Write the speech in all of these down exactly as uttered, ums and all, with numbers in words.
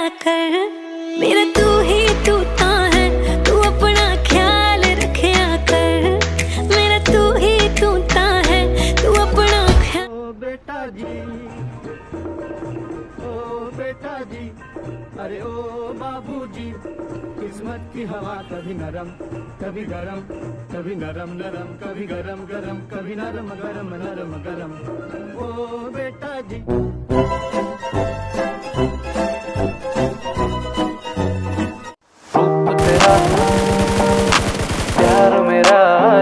कर, मेरा तू ही तू ता है, तू अपना ख्याल रखया कर, मेरा तू ही तू ता है, तू अपना ख्याल। ओ बेटा जी, ओ बेटा जी, अरे ओ बाबूजी, किस्मत की हवा कभी नरम कभी गरम, कभी नरम नरम कभी गरम गरम, कभी नरम गरम नरम गरम। ओ बेटा जी, रूप तेरा प्यार मेरा,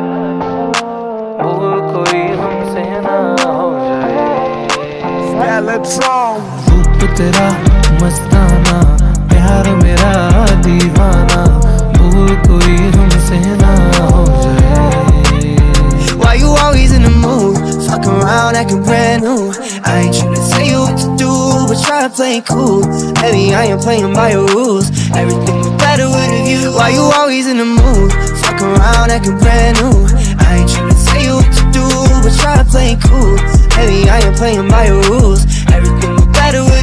भूल कोई हमसे ना हो जाए। रूप तेरा मस्ताना, प्यार मेरा दीवाना, भूल कोई हमसे ना हो जाए। Why you always in the mood? Fuck around acting brand new. I ain't tryna tell you what to do, but try to play it cool. Baby, I ain't playing by your rules. Everything was better with a view. Why you always in the mood? Fuck around acting brand new. I ain't tryna tell you what to do, but try to play it cool. Baby, I ain't playing by your rules. Everything was better with